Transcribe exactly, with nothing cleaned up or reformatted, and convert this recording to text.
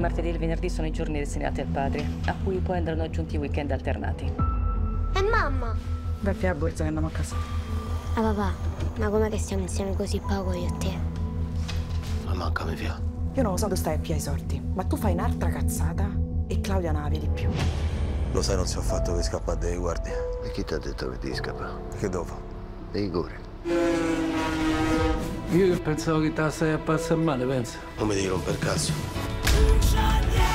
martedì e il venerdì sono i giorni destinati al padre, a cui poi andranno aggiunti i weekend alternati. E mamma? Vai a borsa che andiamo a casa. Ah papà, ma com'è che stiamo insieme così poco io e te? Ma manca mi via. Io non lo so dove stai a piedi i sorti, ma tu fai un'altra cazzata e Claudia non la vedi più. Lo sai, non si è fatto per scappare dai guardie. E chi ti ha detto che devi scappare? Che dopo? Dei cori. Io che pensavo che te la stai a passare male, pensa. Non mi devi rompere il cazzo.